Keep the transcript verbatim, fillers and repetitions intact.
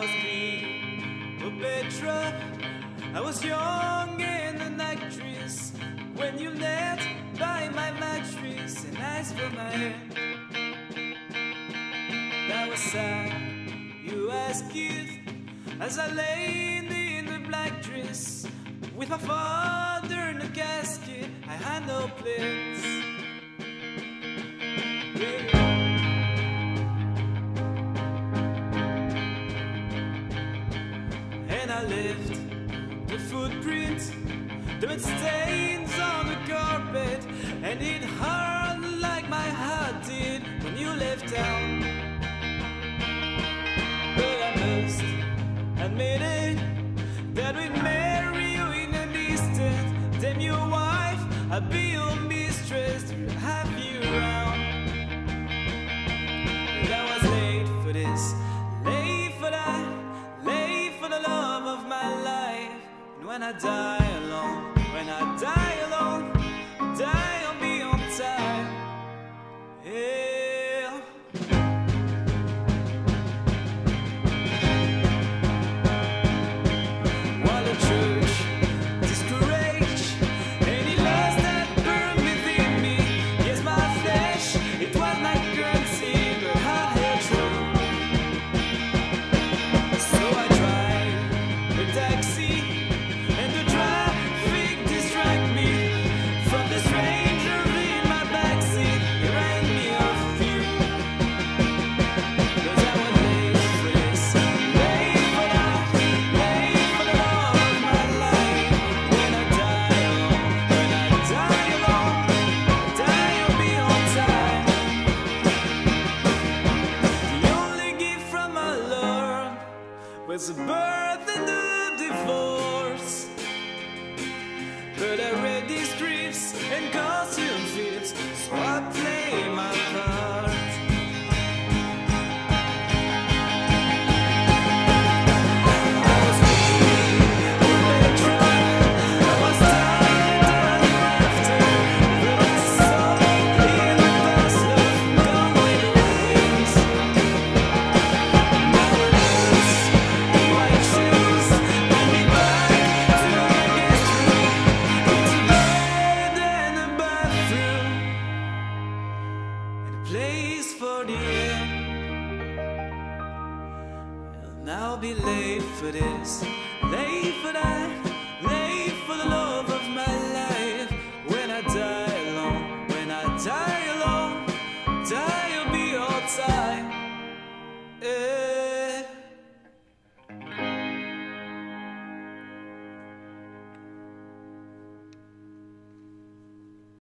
was Cleopatra. I was young and an actress when you knelt by my mattress and asked for my hand. That was sad, you asked it, as I lay in the black dress with my father in a casket. I had no plans. And I left the footprint, the red stains on the carpet, and it hurt like my heart did when you left town. But I must admit it, that we'd marry you in an instant. Damn your wife, I'd be your mistress to have you around. But I was late for this, late for that, late for the love of my life. And when I die alone, when I die alone, die I'll be on time. Yeah. While the church discouraged any lust that burned within me. Yes, my flesh, it was my currency, but heart held true. So I drive a taxi, and the traffic distract me from the stranger in my backseat. It ran me off you, 'cause I was late for this, late for that, late for the love of my life. When I die alone, when I die alone, die I'll be on time. The only gift from my Lord was the birth and the divorce.